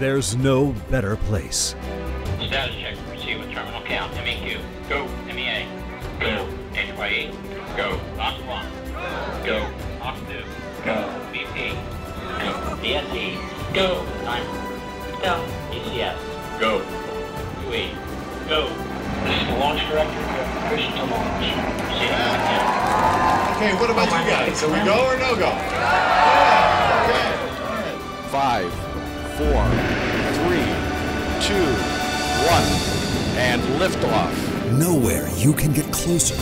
There's no better place. Status check. Proceed with terminal count. MEQ. Go. MEA. Go. HYE. Go. Ox 1. Go. Ox 2. Go. BP. Go. DSE. Go. Time. Go. ECS. Go. UE. Go. This is the launch director. Permission to launch. Proceed with count. Okay, what about you guys? So we go or no go? Yeah, okay. 5, 4, 3, 2, 1, and liftoff. Nowhere you can get closer.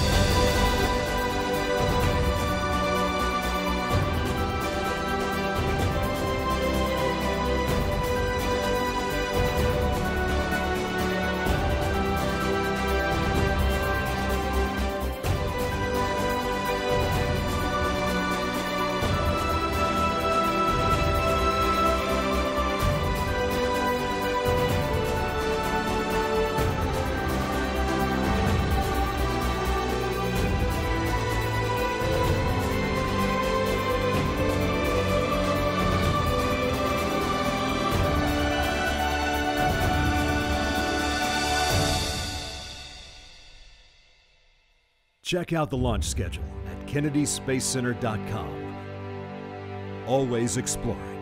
Check out the launch schedule at kennedysspacecenter.com. Always exploring.